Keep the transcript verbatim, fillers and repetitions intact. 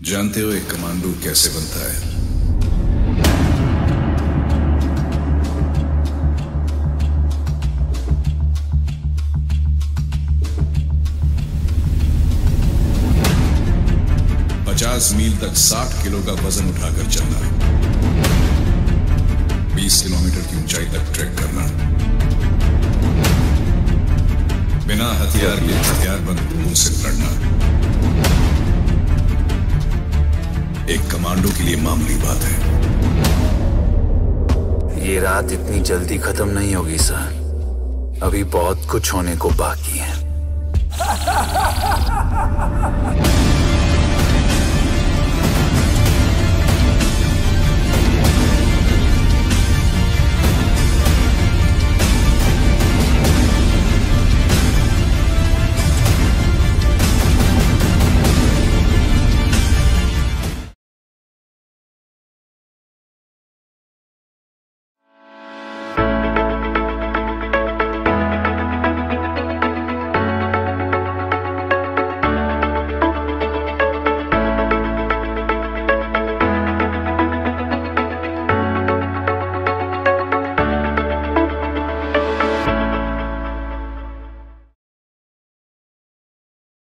जानते हो एक कमांडो कैसे बनता है? पचास मील तक साठ किलो का वजन उठाकर चलना, बीस किलोमीटर की ऊंचाई तक ट्रैक करना, बिना हथियार के हथियारबंद लोगों से लड़ना, एक कमांडो के लिए मामूली बात है। ये रात इतनी जल्दी खत्म नहीं होगी सर, अभी बहुत कुछ होने को बाकी है।